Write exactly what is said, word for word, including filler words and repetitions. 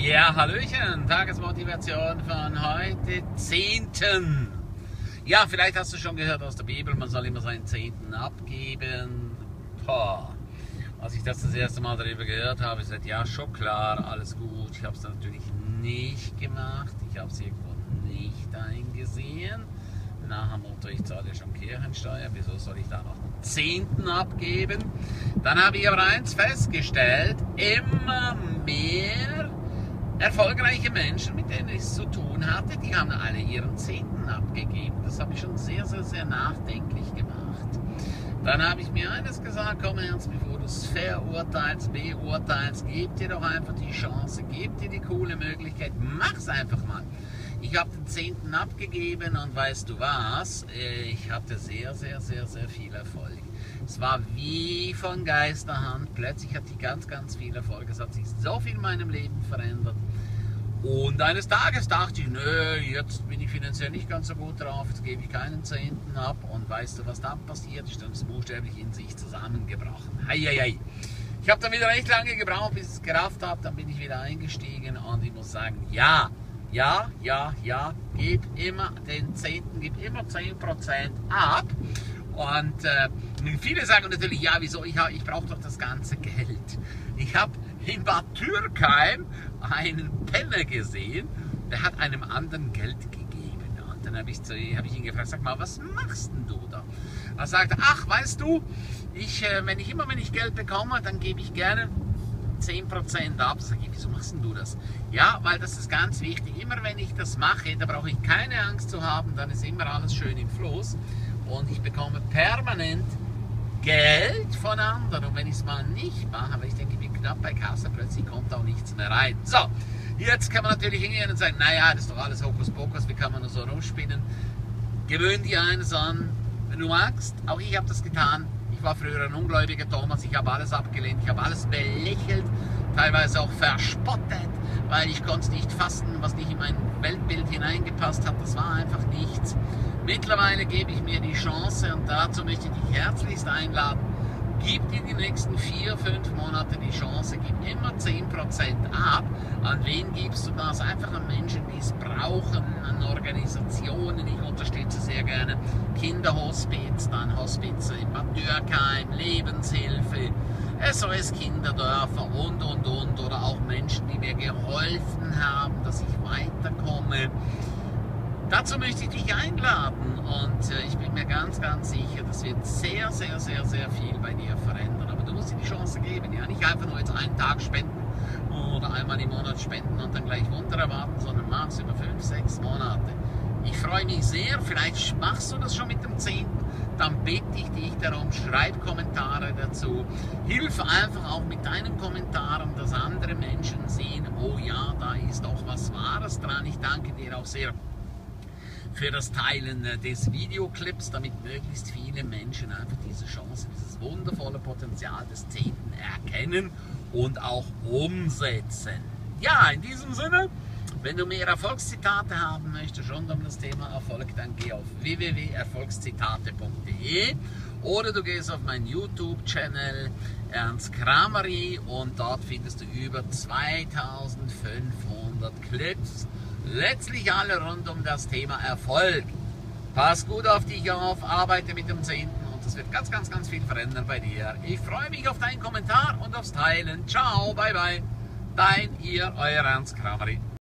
Ja, Hallöchen, Tagesmotivation von heute, zehnten Ja, vielleicht hast du schon gehört aus der Bibel, man soll immer seinen Zehnten abgeben. Boah. Als ich das das erste Mal darüber gehört habe, ich gesagt, ja, schon klar, alles gut. Ich habe es natürlich nicht gemacht, ich habe es irgendwo nicht eingesehen. Nach dem Motto, ich zahle ja schon Kirchensteuer, wieso soll ich da noch einen Zehnten abgeben? Dann habe ich aber eins festgestellt, immer mehr erfolgreiche Menschen, mit denen ich es zu tun hatte, die haben alle ihren Zehnten abgegeben. Das habe ich schon sehr, sehr, sehr nachdenklich gemacht. Dann habe ich mir eines gesagt, komm ernst, bevor du es verurteilst, beurteilst, gib dir doch einfach die Chance, gib dir die coole Möglichkeit, mach's einfach mal. Ich habe den Zehnten abgegeben und weißt du was, ich hatte sehr, sehr, sehr, sehr viel Erfolg. Es war wie von Geisterhand, plötzlich hatte ich ganz, ganz viel Erfolg, es hat sich so viel in meinem Leben verändert. Und eines Tages dachte ich, nö, jetzt bin ich finanziell nicht ganz so gut drauf, jetzt gebe ich keinen Zehnten ab. Und weißt du, was dann passiert? Ich bin buchstäblich in sich zusammengebrochen. Hei, hei, hei. Ich habe dann wieder recht lange gebraucht, bis ich es gerafft habe, dann bin ich wieder eingestiegen und ich muss sagen, ja, ja, ja, ja, gib immer den Zehnten, gib immer zehn Prozent ab. Und äh, viele sagen natürlich, ja, wieso, ich, ich brauche doch das ganze Geld. Ich habe in Bad Dürkheim einen Penner gesehen, der hat einem anderen Geld gegeben. Und dann habe ich, hab ich ihn gefragt, sag mal, was machst denn du da? Er sagte, ach, weißt du, ich, äh, wenn ich immer, wenn ich Geld bekomme, dann gebe ich gerne zehn Prozent ab. Sag ich, wieso machst denn du das? Ja, weil das ist ganz wichtig. Immer wenn ich das mache, da brauche ich keine Angst zu haben, dann ist immer alles schön im Fluss. Und ich bekomme permanent Geld von anderen. Und wenn ich es mal nicht mache, aber ich denke, ich bin knapp bei Kasse, plötzlich kommt auch nichts mehr rein. So, jetzt kann man natürlich hingehen und sagen, naja, das ist doch alles Hokuspokus, wie kann man nur so rumspinnen? Gewöhn dir eines an, wenn du magst. Auch ich habe das getan. Ich war früher ein ungläubiger Thomas, ich habe alles abgelehnt, ich habe alles belächelt, teilweise auch verspottet, weil ich konnte es nicht fassen, was nicht in mein Weltbild hineingepasst hat. Das war einfach nichts. Mittlerweile gebe ich mir die Chance und dazu möchte ich dich herzlichst einladen. Gib dir die nächsten vier, fünf Monate die Chance, gib immer zehn Prozent ab. An wen gibst du das? Einfach an Menschen, die es brauchen, an Organisationen. Ich unterstütze sehr gerne Kinderhospiz, dann Hospiz in Bad Dürkheim, Lebenshilfe, S O S Kinderdörfer und, und, und. Oder auch Menschen, die mir geholfen haben, dass ich weiterkomme. Dazu möchte ich dich einladen und äh, ich bin mir ganz, ganz sicher, das wird sehr, sehr, sehr, sehr viel bei dir verändern. Aber du musst dir die Chance geben, ja, nicht einfach nur jetzt einen Tag spenden oder einmal im Monat spenden und dann gleich Wunder erwarten, sondern mach es über fünf, sechs Monate. Ich freue mich sehr, vielleicht machst du das schon mit dem Zehnten, dann bitte ich dich darum, schreib Kommentare dazu. Hilf einfach auch mit deinen Kommentaren, dass andere Menschen sehen, oh ja, da ist doch was Wahres dran. Ich danke dir auch sehr für das Teilen des Videoclips, damit möglichst viele Menschen einfach diese Chance, dieses wundervolle Potenzial des Zehnten erkennen und auch umsetzen. Ja, in diesem Sinne, wenn du mehr Erfolgszitate haben möchtest rund um das Thema Erfolg, dann geh auf w w w punkt erfolgszitate punkt de oder du gehst auf meinen YouTube-Channel Ernst Krameri und dort findest du über zweitausendfünfhundert Clips. Letztlich alle rund um das Thema Erfolg. Pass gut auf dich auf, arbeite mit dem Zehnten und das wird ganz, ganz, ganz viel verändern bei dir. Ich freue mich auf deinen Kommentar und aufs Teilen. Ciao, bye, bye. Dein, ihr, euer Ernst Krameri.